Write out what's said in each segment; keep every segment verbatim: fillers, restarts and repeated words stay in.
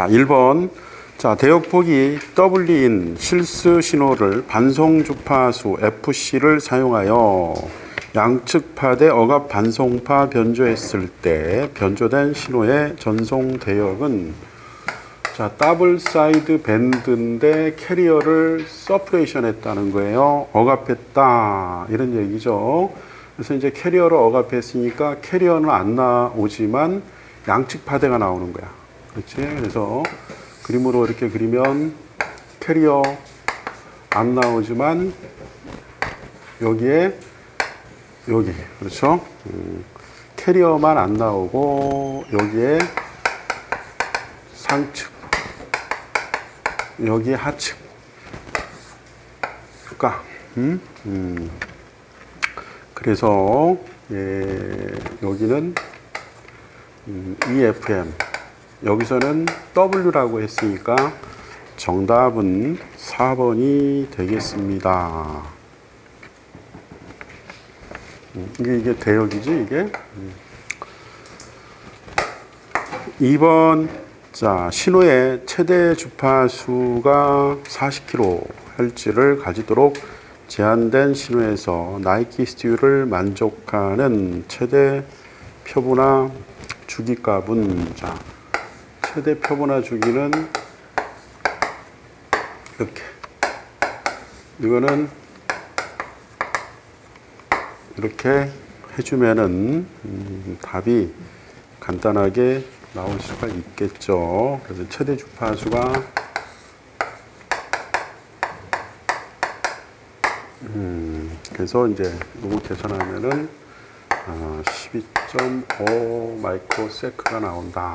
자, 일 번. 자, 대역폭이 W인 실수 신호를 반송 주파수 에프씨를 사용하여 양측 파대 억압 반송파 변조했을 때 변조된 신호의 전송 대역은 자, 더블 사이드 밴드인데 캐리어를 서프레이션 했다는 거예요. 억압했다. 이런 얘기죠. 그래서 이제 캐리어를 억압했으니까 캐리어는 안 나오지만 양측 파대가 나오는 거야. 그렇지? 그래서 그림으로 이렇게 그리면 캐리어 안 나오지만 여기에 여기 그렇죠? 음, 캐리어만 안 나오고 여기에 상측 여기에 하측 그러니까 음? 음. 그래서 예, 여기는 음, 이에프엠 여기서는 W라고 했으니까 정답은 사 번이 되겠습니다. 음, 이게, 이게 대역이지 이게. 음. 이 번 자, 신호의 최대 주파수가 사십 킬로헤르츠를 가지도록 제한된 신호에서 나이키 스튜디오를 만족하는 최대 표본화 주기값은 자, 최대 표본화 주기는 이렇게 이거는 이렇게 해주면은 음, 답이 간단하게 나올 수가 있겠죠. 그래서 최대 주파수가 음, 그래서 이제 이거 계산하면은 어, 십이 점 오 마이크로세크가 나온다.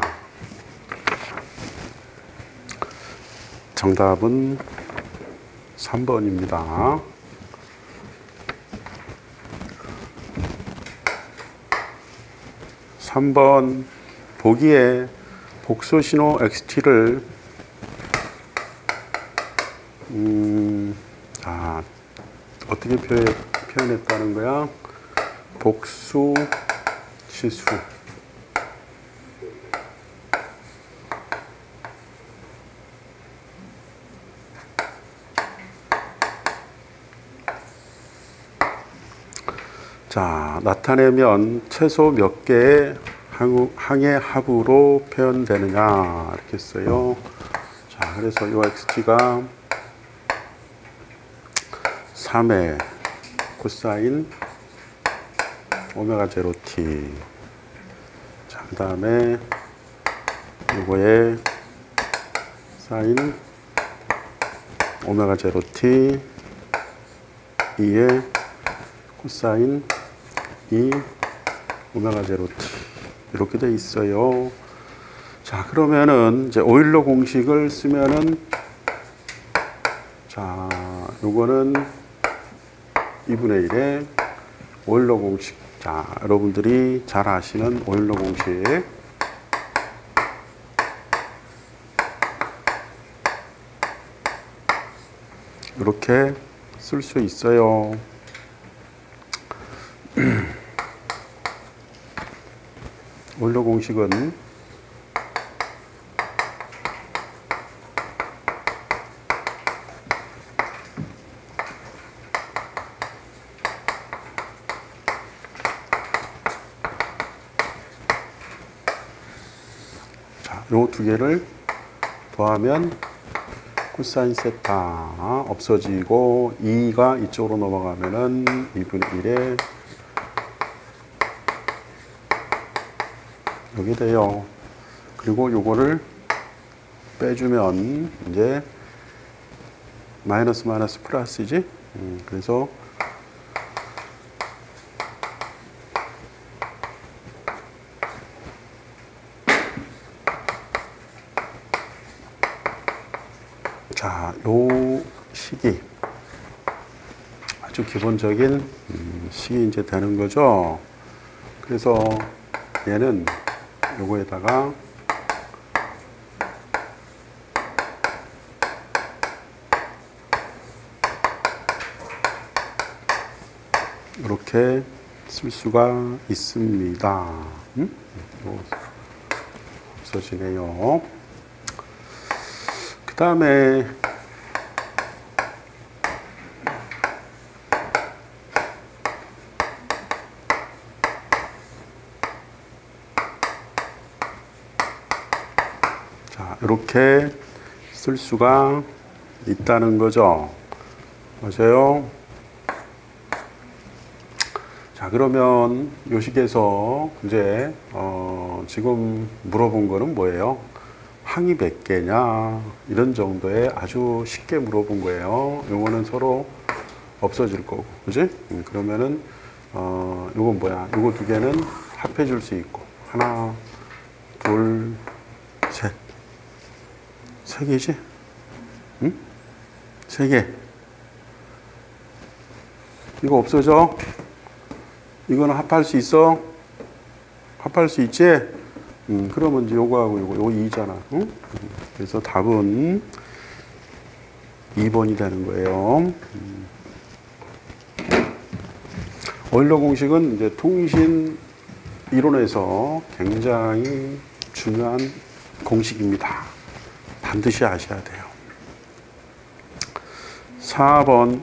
정답은 삼 번입니다. 삼 번 보기에 복소신호 엑스티를 음, 아, 어떻게 표현, 표현했다는 거야? 복수 치수 자, 나타내면 최소 몇 개의 항의 합으로 표현되느냐 이렇게 써요. 자, 그래서 이 엑스티가 삼의 코사인 오메가 제로 티. 자, 그 다음에 이거에 사인 오메가 제로 티 이에 코사인 이 오메가 제로 티 이렇게 돼 있어요. 자, 그러면은 이제 오일러 공식을 쓰면은 자, 요거는 이분의 일에 오일러 공식. 자, 여러분들이 잘 아시는 오일러 공식. 이렇게 쓸 수 있어요. 오일러 공식은 자, 요 두 개를 더하면 코사인 세타 없어지고 이가 이쪽으로 넘어가면은 이분의 일에 여기 돼요. 그리고 요거를 빼주면 이제 마이너스 마이너스 플러스지. 음, 그래서 자, 요 식이 아주 기본적인 음, 식이 이제 되는 거죠. 그래서 얘는 요거에다가 이렇게 쓸 수가 있습니다. 음? 없어지네요. 다음에 자, 이렇게 쓸 수가 있다는 거죠. 맞아요? 자, 그러면 요식에서 이제 어, 지금 물어본 거는 뭐예요? 항이 몇 개냐? 이런 정도의 아주 쉽게 물어본 거예요. 요거는 서로 없어질 거고, 그지? 음, 그러면은 어, 요건 뭐야? 요거 두 개는 합해 줄 수 있고, 하나, 둘, 셋, 세 개지? 응? 세 개. 이거 없어져? 이거는 합할 수 있어? 합할 수 있지? 음, 그러면 이제 요거하고 요거, 요거 이잖아. 응? 그래서 답은 이 번이 되는 거예요. 음. 오일러 공식은 이제 통신 이론에서 굉장히 중요한 공식입니다. 반드시 아셔야 돼요. 사 번.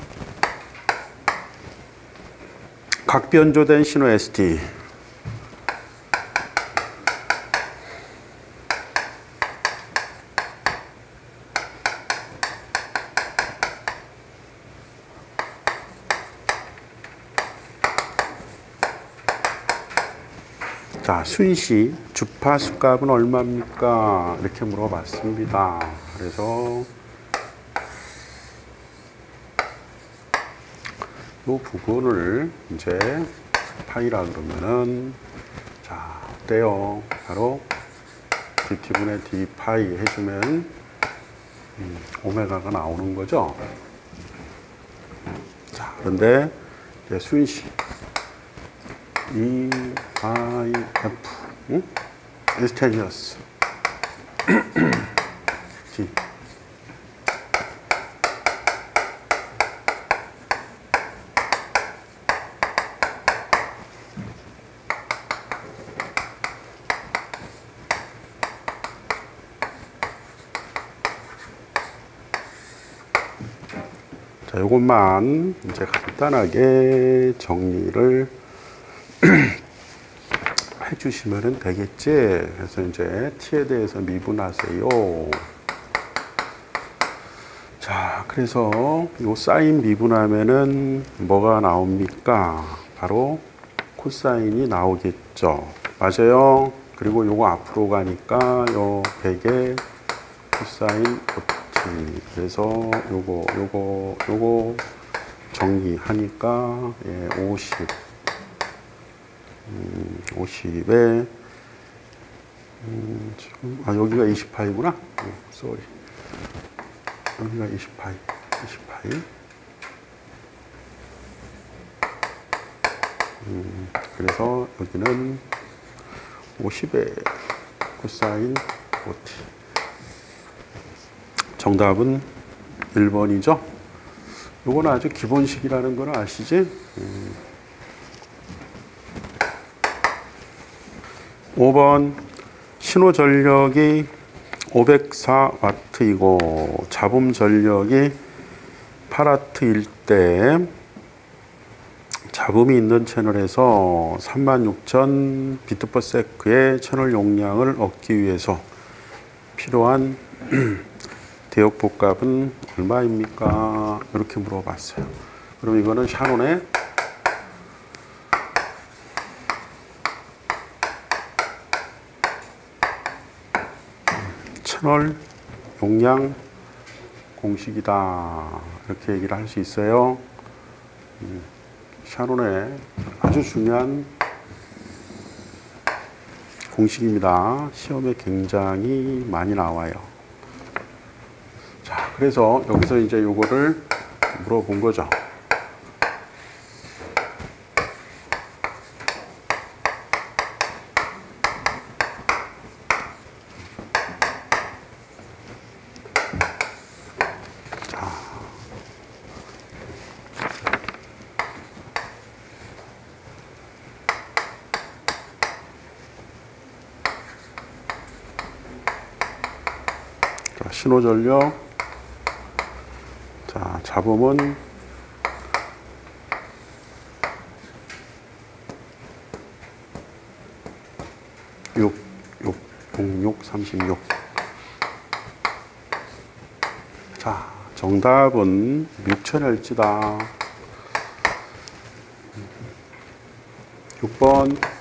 각변조된 신호 에스티. 자, 순시 주파수 값은 얼마입니까? 이렇게 물어봤습니다. 그래서 이 부분을 이제 파이라 그러면은 자, 어때요? 바로 dt분의 d 파이 해주면 음, 오메가가 나오는 거죠. 자, 그런데 이제 순시 E I F 응? 인스테니어스 D 자, 요것만 이제 간단하게 정리를 해주시면 되겠지. 그래서 이제 t에 대해서 미분하세요. 자, 그래서 요 사인 미분하면은 뭐가 나옵니까? 바로 코사인이 나오겠죠. 맞아요. 그리고 요거 앞으로 가니까 요 백의 코사인 오티. 그래서 요거 요거 요거 정리하니까 예, 오십. 음, 오십에 음, 지금 아 여기가 이십 파이구나. 어, 쏘리. 여기가 이십 파이. 이십 파이. 음, 그래서 여기는 오십에 코사인 오티. 정답은 일 번이죠. 요건 아주 기본식이라는 걸 아시지? 음. 오 번 신호 전력이 오백사 와트이고 잡음 전력이 팔 와트일 때 잡음이 있는 채널에서 삼만 육천 비트 퍼 세크의 채널 용량을 얻기 위해서 필요한 대역폭 값은 얼마입니까? 이렇게 물어봤어요. 그럼 이거는 샤론의 채널 용량 공식이다. 이렇게 얘기를 할 수 있어요. 샤론의 아주 중요한 공식입니다. 시험에 굉장히 많이 나와요. 자, 그래서 여기서 이제 요거를 물어본 거죠. 자, 신호전력. 자, 잡음은 육, 육, 공육, 삼십육. 자, 정답은 육천헬지다. 육 번.